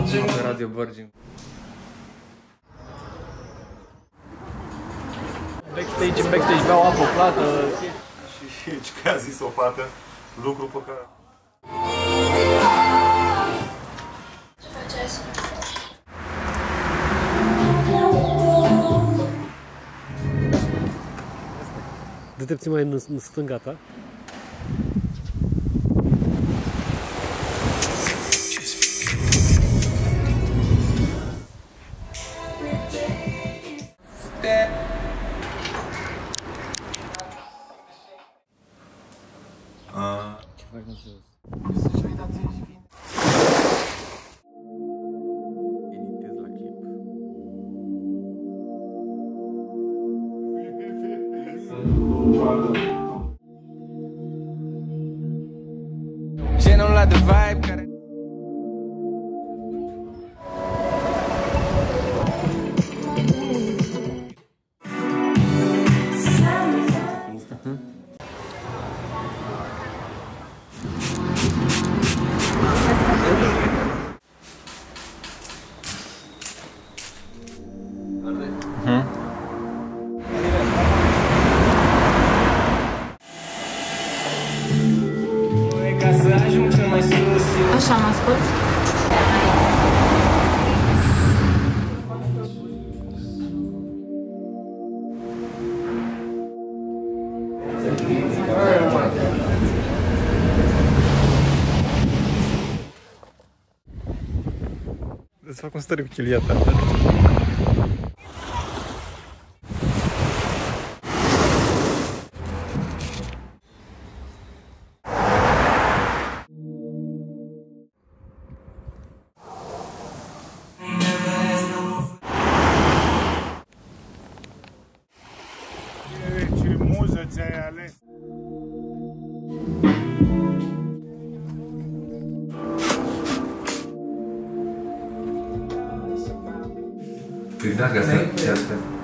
Pe Radio Virgin. Backstage, în backstage beau apă plată. Și ce a zis o fată, lucru pe care... Ce faceți? Dă-te puțin mai în stânga ta. Ce faci, nu știu? Editez la clip. Genul la the vibe care... Așa mă ascult? Îți fac un story cu chilia ta. Ce muză ți-ai ales? Păi da, că asta